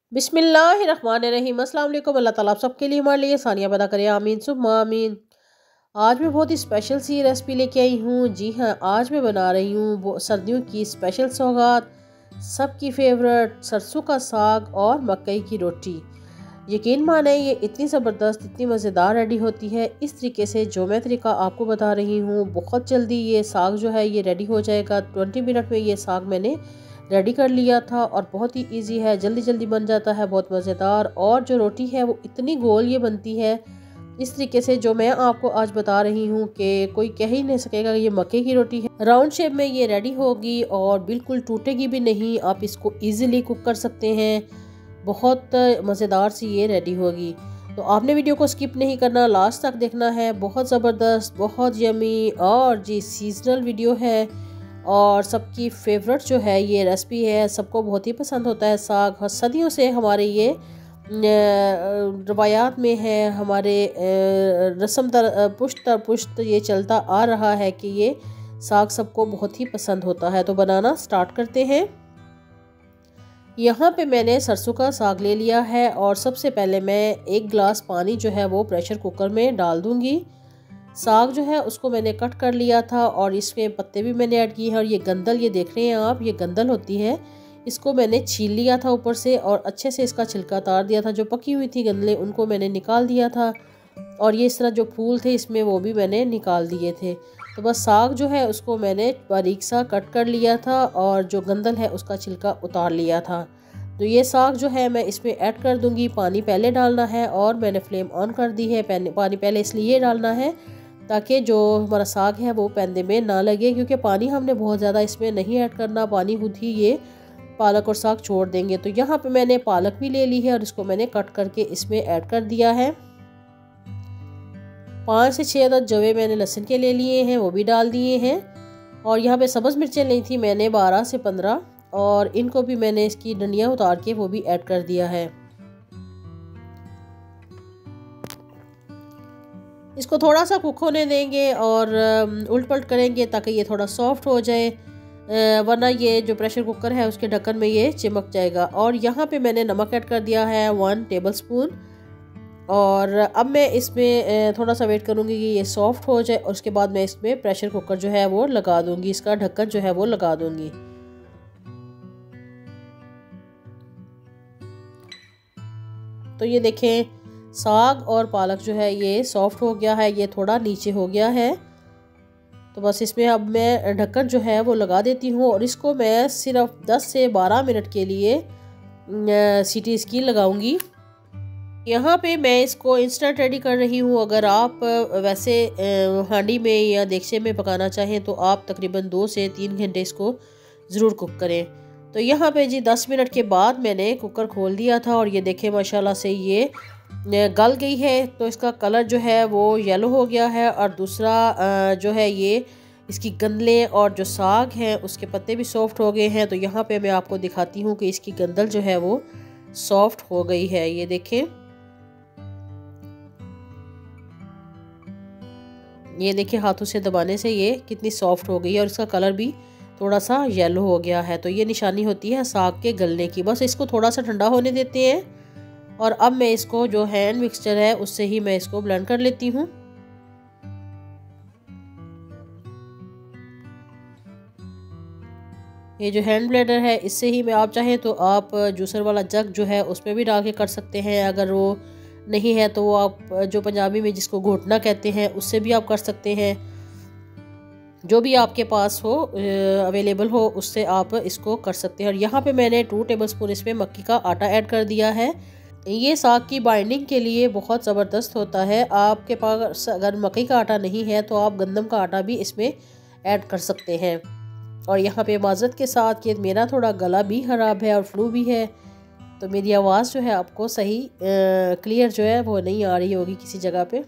बिस्मिल्लाहिर्रहमानिर्रहीम। अस्सलाम वालेकुम। अल्लाह ताला आप सबके लिए हमारे लिए सानिया पैदा करे, आमीन सुम्मा आमीन। आज मैं बहुत ही स्पेशल सी रेसिपी लेके आई हूँ। जी हाँ, आज मैं बना रही हूँ वो सर्दियों की स्पेशल सौगात, सबकी फेवरेट सरसों का साग और मकई की रोटी। यकीन माने ये इतनी ज़बरदस्त, इतनी मज़ेदार रेडी होती है। इस तरीके से जो मैं तरीका आपको बता रही हूँ, बहुत जल्दी ये साग जो है ये रेडी हो जाएगा। 20 मिनट में ये साग मैंने रेडी कर लिया था और बहुत ही इजी है, जल्दी जल्दी बन जाता है, बहुत मज़ेदार। और जो रोटी है वो इतनी गोल ये बनती है इस तरीके से जो मैं आपको आज बता रही हूँ कि कोई कह ही नहीं सकेगा ये मक्के की रोटी है। राउंड शेप में ये रेडी होगी और बिल्कुल टूटेगी भी नहीं। आप इसको इजीली कुक कर सकते हैं, बहुत मज़ेदार सी ये रेडी होगी। तो आपने वीडियो को स्किप नहीं करना, लास्ट तक देखना है। बहुत ज़बरदस्त, बहुत यमी और जी सीजनल वीडियो है और सबकी फेवरेट जो है ये रेसिपी है। सबको बहुत ही पसंद होता है साग। सदियों से हमारे ये रवायात में है, हमारे रस्म पुश्त दर पुश्त ये चलता आ रहा है कि ये साग सबको बहुत ही पसंद होता है। तो बनाना स्टार्ट करते हैं। यहाँ पे मैंने सरसों का साग ले लिया है और सबसे पहले मैं 1 गिलास पानी जो है वो प्रेशर कुकर में डाल दूँगी। साग जो है उसको मैंने कट कर लिया था और इसमें पत्ते भी मैंने ऐड किए हैं। और ये गंदल ये देख रहे हैं आप, ये गंदल होती है, इसको मैंने छील लिया था ऊपर से और अच्छे से इसका छिलका उतार दिया था। जो पकी हुई थी गंदलें उनको मैंने निकाल दिया था और ये इस तरह जो फूल थे इसमें वो भी मैंने निकाल दिए थे। तो बस साग जो है उसको मैंने बारीक सा कट कर लिया था और जो गंदल है उसका छिलका उतार लिया था। तो ये साग जो है मैं इसमें ऐड कर दूंगी। पानी पहले डालना है और मैंने फ्लेम ऑन कर दी है। पानी पहले इसलिए डालना है ताकि जो हमारा साग है वो पैंदे में ना लगे, क्योंकि पानी हमने बहुत ज़्यादा इसमें नहीं ऐड करना, पानी खुद ही ये पालक और साग छोड़ देंगे। तो यहाँ पे मैंने पालक भी ले ली है और इसको मैंने कट करके इसमें ऐड कर दिया है। 5 से 6 अदद जवे मैंने लहसुन के ले लिए हैं, वो भी डाल दिए हैं। और यहाँ पे सब्ज़ मिर्चें ली थी मैंने 12 से 15 और इनको भी मैंने इसकी डंडियाँ उतार के वो भी ऐड कर दिया है। इसको थोड़ा सा कुक होने देंगे और उल्ट पलट करेंगे ताकि ये थोड़ा सॉफ्ट हो जाए, वरना ये जो प्रेशर कुकर है उसके ढक्कन में ये चिपक जाएगा। और यहाँ पे मैंने नमक ऐड कर दिया है 1 टेबलस्पून। और अब मैं इसमें थोड़ा सा वेट करूँगी कि ये सॉफ्ट हो जाए और उसके बाद मैं इसमें प्रेशर कुकर जो है वो लगा दूँगी, इसका ढक्कन जो है वो लगा दूँगी। तो ये देखें साग और पालक जो है ये सॉफ्ट हो गया है, ये थोड़ा नीचे हो गया है। तो बस इसमें अब मैं ढक्कन जो है वो लगा देती हूँ और इसको मैं सिर्फ 10 से 12 मिनट के लिए सीटी इसकी लगाऊंगी। यहाँ पे मैं इसको इंस्टेंट रेडी कर रही हूँ। अगर आप वैसे हांडी में या देगचे में पकाना चाहें तो आप तकरीबन 2 से 3 घंटे इसको ज़रूर कुक करें। तो यहाँ पे जी 10 मिनट के बाद मैंने कुकर खोल दिया था और ये देखें माशाल्लाह से ये गल गई है। तो इसका कलर जो है वो येलो हो गया है और दूसरा जो है ये इसकी गंदलें और जो साग हैं उसके पत्ते भी सॉफ्ट हो गए हैं। तो यहाँ पे मैं आपको दिखाती हूँ कि इसकी गंदल जो है वो सॉफ्ट हो गई है। ये देखें, ये देखिए हाथों से दबाने से ये कितनी सॉफ्ट हो गई है और इसका कलर भी थोड़ा सा येलो हो गया है। तो ये निशानी होती है साग के गलने की। बस इसको थोड़ा सा ठंडा होने देते हैं और अब मैं इसको जो हैंड मिक्सचर है उससे ही मैं इसको ब्लेंड कर लेती हूँ। ये जो हैंड ब्लेंडर है इससे ही मैं, आप चाहें तो आप जूसर वाला जग जो है उसमें भी डाल के कर सकते हैं। अगर वो नहीं है तो वो आप जो पंजाबी में जिसको घोटना कहते हैं उससे भी आप कर सकते हैं। जो भी आपके पास हो अवेलेबल हो उससे आप इसको कर सकते हैं। और यहाँ पे मैंने 2 टेबलस्पून इसमें मक्की का आटा ऐड कर दिया है। ये साग की बाइंडिंग के लिए बहुत ज़बरदस्त होता है। आपके पास अगर मकई का आटा नहीं है तो आप गंदम का आटा भी इसमें ऐड कर सकते हैं। और यहाँ पे माजरत के साथ कि मेरा थोड़ा गला भी ख़राब है और फ्लू भी है, तो मेरी आवाज़ जो है आपको सही क्लियर जो है वो नहीं आ रही होगी किसी जगह पे।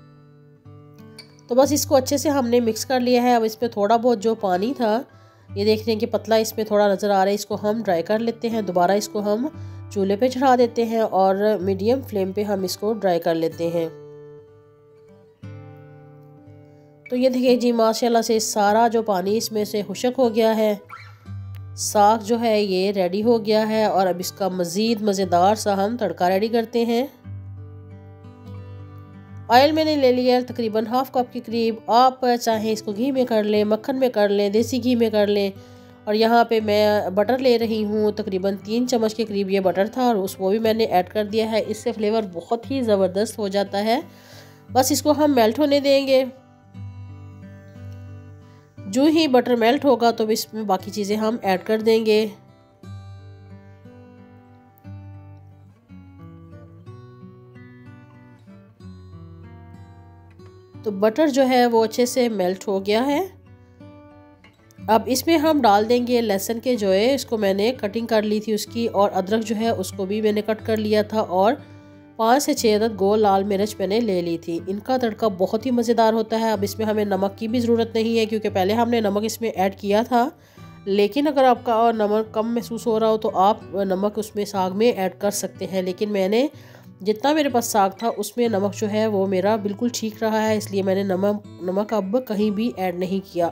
तो बस इसको अच्छे से हमने मिक्स कर लिया है। अब इस पर थोड़ा बहुत जो पानी था ये देख रहे हैं कि पतला इसमें थोड़ा नज़र आ रहा है, इसको हम ड्राई कर लेते हैं। दोबारा इसको हम चूल्हे पे चढ़ा देते हैं और मीडियम फ्लेम पे हम इसको ड्राई कर लेते हैं। तो ये देखिए जी माशाल्लाह से सारा जो पानी इसमें से खुश्क हो गया है, साग जो है ये रेडी हो गया है और अब इसका मज़ीद मज़ेदार सा हम तड़का रेडी करते हैं। ऑयल मैंने ले लिया तकरीबन हाफ कप के करीब। आप चाहें इसको घी में कर लें, मक्खन में कर लें, देसी घी में कर लें। और यहाँ पे मैं बटर ले रही हूँ, तकरीबन 3 चम्मच के करीब ये बटर था और वो भी मैंने ऐड कर दिया है। इससे फ्लेवर बहुत ही ज़बरदस्त हो जाता है। बस इसको हम मेल्ट होने देंगे। जो ही बटर मेल्ट होगा तो इसमें बाकी चीज़ें हम ऐड कर देंगे। तो बटर जो है वो अच्छे से मेल्ट हो गया है। अब इसमें हम डाल देंगे लहसुन के जो है, इसको मैंने कटिंग कर ली थी उसकी, और अदरक जो है उसको भी मैंने कट कर लिया था, और 5 से 6 अदद गोल लाल मिर्च मैंने ले ली थी। इनका तड़का बहुत ही मज़ेदार होता है। अब इसमें हमें नमक की भी ज़रूरत नहीं है क्योंकि पहले हमने नमक इसमें ऐड किया था। लेकिन अगर आपका और नमक कम महसूस हो रहा हो तो आप नमक उसमें साग में ऐड कर सकते हैं। लेकिन मैंने जितना मेरे पास साग था उसमें नमक जो है वो मेरा बिल्कुल ठीक रहा है, इसलिए मैंने नमक अब कहीं भी ऐड नहीं किया।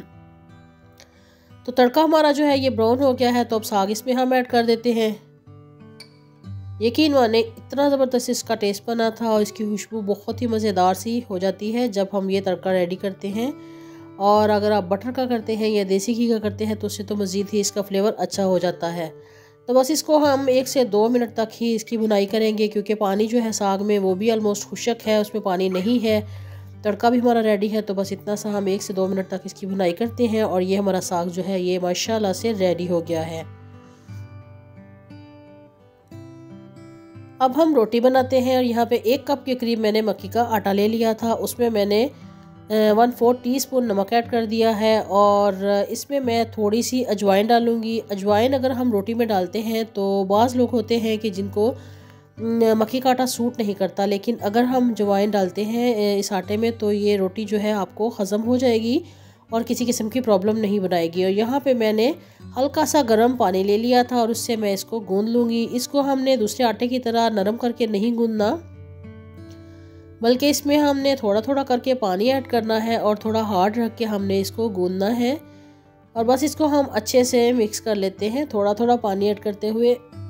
तो तड़का हमारा जो है ये ब्राउन हो गया है, तो अब साग इसमें हम ऐड कर देते हैं। यकीन माने इतना ज़बरदस्त इसका टेस्ट बना था और इसकी खुशबू बहुत ही मज़ेदार सी हो जाती है जब हम ये तड़का रेडी करते हैं। और अगर आप बटर का करते हैं या देसी घी का करते हैं तो उससे तो मज़ीद ही इसका फ्लेवर अच्छा हो जाता है। तो बस इसको हम 1 से 2 मिनट तक ही इसकी भुनाई करेंगे क्योंकि पानी जो है साग में वो भी ऑलमोस्ट खुश्क है, उसमें पानी नहीं है। तड़का भी हमारा रेडी है, तो बस इतना सा हम 1 से 2 मिनट तक इसकी भुनाई करते हैं और ये हमारा साग जो है ये माशाल्लाह से रेडी हो गया है। अब हम रोटी बनाते हैं और यहाँ पे 1 कप के करीब मैंने मक्की का आटा ले लिया था। उसमें मैंने 1/4 टीस्पून नमक ऐड कर दिया है और इसमें मैं थोड़ी सी अजवाइन डालूँगी। अजवाइन अगर हम रोटी में डालते हैं तो बाज़ लोग होते हैं कि जिनको मक्की का आटा सूट नहीं करता, लेकिन अगर हम अजवाइन डालते हैं इस आटे में तो ये रोटी जो है आपको हज़म हो जाएगी और किसी किस्म की प्रॉब्लम नहीं बनाएगी। और यहाँ पे मैंने हल्का सा गर्म पानी ले लिया था और उससे मैं इसको गूंद लूँगी। इसको हमने दूसरे आटे की तरह नरम करके नहीं गूंदना, बल्कि इसमें हमने थोड़ा थोड़ा करके पानी ऐड करना है और थोड़ा हार्ड रख के हमने इसको गूंदना है। और बस इसको हम अच्छे से मिक्स कर लेते हैं थोड़ा थोड़ा पानी ऐड करते हुए।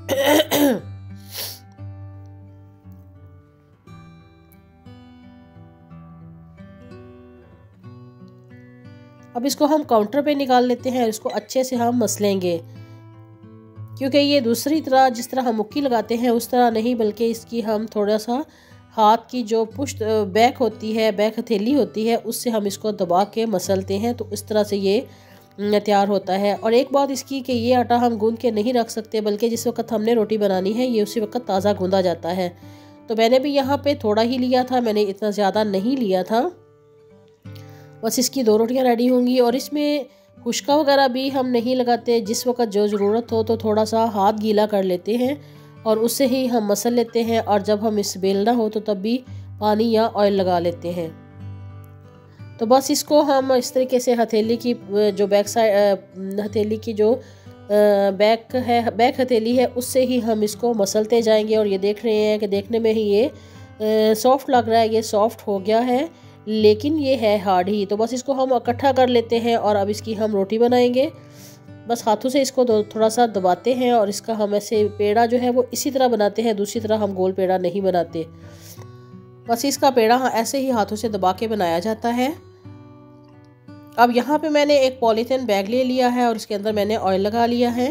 अब इसको हम काउंटर पे निकाल लेते हैं और इसको अच्छे से हम मसलेंगे, क्योंकि ये दूसरी तरह जिस तरह हम मुक्की लगाते हैं उस तरह नहीं, बल्कि इसकी हम थोड़ा सा हाथ की जो पुश्त बैक होती है, बैक हथेली होती है, उससे हम इसको दबा के मसलते हैं। तो इस तरह से ये तैयार होता है। और एक बात इसकी कि ये आटा हम गूंद के नहीं रख सकते, बल्कि जिस वक्त हमने रोटी बनानी है ये उसी वक्त ताज़ा गूंदा जाता है। तो मैंने भी यहाँ पे थोड़ा ही लिया था, मैंने इतना ज़्यादा नहीं लिया था। बस इसकी 2 रोटियाँ रेडी होंगी और इसमें खुश्का वगैरह भी हम नहीं लगाते। जिस वक्त जो ज़रूरत हो तो थोड़ा सा हाथ गीला कर लेते हैं और उससे ही हम मसल लेते हैं, और जब हम इस बेलना हो तो तब भी पानी या ऑयल लगा लेते हैं। तो बस इसको हम इस तरीके से हथेली की जो बैक साइड हथेली की जो बैक हथेली है उससे ही हम इसको मसलते जाएंगे। और ये देख रहे हैं कि देखने में ही ये सॉफ्ट लग रहा है, ये सॉफ्ट हो गया है, लेकिन ये है हार्ड ही। तो बस इसको हम इकट्ठा कर लेते हैं और अब इसकी हम रोटी बनाएंगे। बस हाथों से इसको थोड़ा सा दबाते हैं और इसका हम ऐसे पेड़ा जो है वो इसी तरह बनाते हैं, दूसरी तरह हम गोल पेड़ा नहीं बनाते। बस इसका पेड़ा ऐसे ही हाथों से दबा के बनाया जाता है। अब यहाँ पे मैंने एक पॉलीथीन बैग ले लिया है और इसके अंदर मैंने ऑयल लगा लिया है।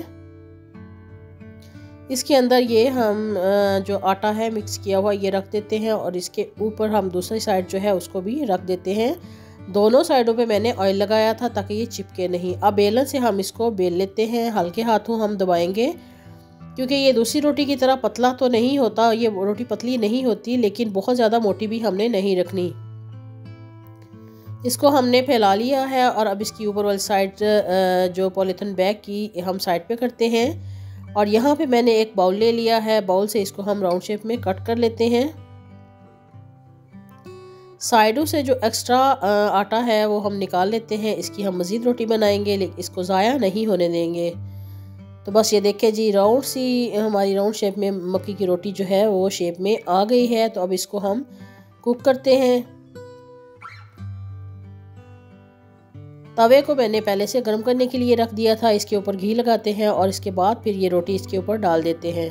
इसके अंदर ये हम जो आटा है मिक्स किया हुआ ये रख देते हैं और इसके ऊपर हम दूसरी साइड जो है उसको भी रख देते हैं। दोनों साइडों पे मैंने ऑयल लगाया था ताकि ये चिपके नहीं। अब बेलन से हम इसको बेल लेते हैं, हल्के हाथों हम दबाएंगे, क्योंकि ये दूसरी रोटी की तरह पतला तो नहीं होता, ये रोटी पतली नहीं होती, लेकिन बहुत ज़्यादा मोटी भी हमने नहीं रखनी। इसको हमने फैला लिया है और अब इसकी ऊपर वाली साइड जो पॉलीथीन बैग की हम साइड पे करते हैं। और यहाँ पे मैंने एक बाउल ले लिया है, बाउल से इसको हम राउंड शेप में कट कर लेते हैं। साइडों से जो एक्स्ट्रा आटा है वो हम निकाल लेते हैं। इसकी हम मज़ीद रोटी बनाएंगे, लेकिन इसको ज़ाया नहीं होने देंगे। तो बस ये देखें जी, राउंड सी हमारी राउंड शेप में मक्की की रोटी जो है वो शेप में आ गई है। तो अब इसको हम कुक करते हैं। तवे को मैंने पहले से गर्म करने के लिए रख दिया था। इसके ऊपर घी लगाते हैं और इसके बाद फिर ये रोटी इसके ऊपर डाल देते हैं।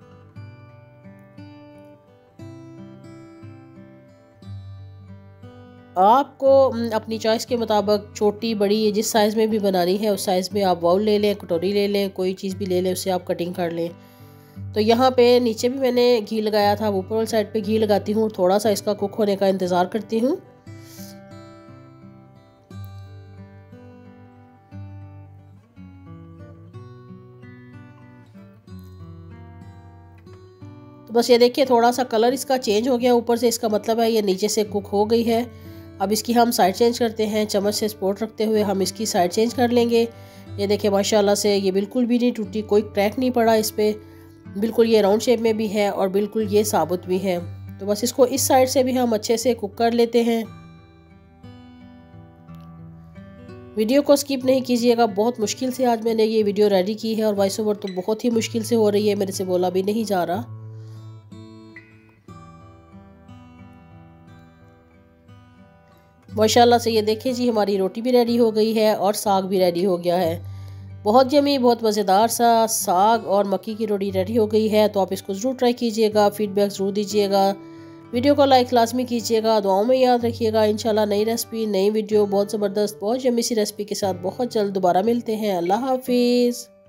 आपको अपनी चॉइस के मुताबिक छोटी बड़ी जिस साइज़ में भी बनानी है उस साइज़ में आप बाउल ले लें, कटोरी ले लें, कोई चीज़ भी ले लें, उससे आप कटिंग कर लें। तो यहाँ पे नीचे भी मैंने घी लगाया था, ऊपर वाली साइड पे घी लगाती हूँ, थोड़ा सा इसका कुक होने का इंतज़ार करती हूँ। तो बस ये देखिए थोड़ा सा कलर इसका चेंज हो गया ऊपर से, इसका मतलब है ये नीचे से कुक हो गई है। अब इसकी हम साइड चेंज करते हैं, चम्मच से सपोर्ट रखते हुए हम इसकी साइड चेंज कर लेंगे। ये देखिए माशाल्लाह से ये बिल्कुल भी नहीं टूटी, कोई क्रैक नहीं पड़ा इस पर, बिल्कुल ये राउंड शेप में भी है और बिल्कुल ये साबुत भी है। तो बस इसको इस साइड से भी हम अच्छे से कुक कर लेते हैं। वीडियो को स्किप नहीं कीजिएगा, बहुत मुश्किल से आज मैंने ये वीडियो रेडी की है और वॉइस ओवर तो बहुत ही मुश्किल से हो रही है, मेरे से बोला भी नहीं जा रहा। माशाल्लाह से ये देखिए जी हमारी रोटी भी रेडी हो गई है और साग भी रेडी हो गया है। बहुत यमी, बहुत मज़ेदार सा साग और मक्की की रोटी रेडी हो गई है। तो आप इसको ज़रूर ट्राई कीजिएगा, फीडबैक ज़रूर दीजिएगा, वीडियो को लाइक लाजमी कीजिएगा, दुआओं में याद रखिएगा। इंशाल्लाह नई रेसिपी, नई वीडियो, बहुत ज़बरदस्त, बहुत यमी सी रेसिपी के साथ बहुत जल्द दोबारा मिलते हैं। अल्लाह हाफिज़।